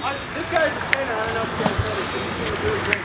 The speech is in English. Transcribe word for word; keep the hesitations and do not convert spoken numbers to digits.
This guy's a tenor. I don't know if you guys know this, but he's doing really great.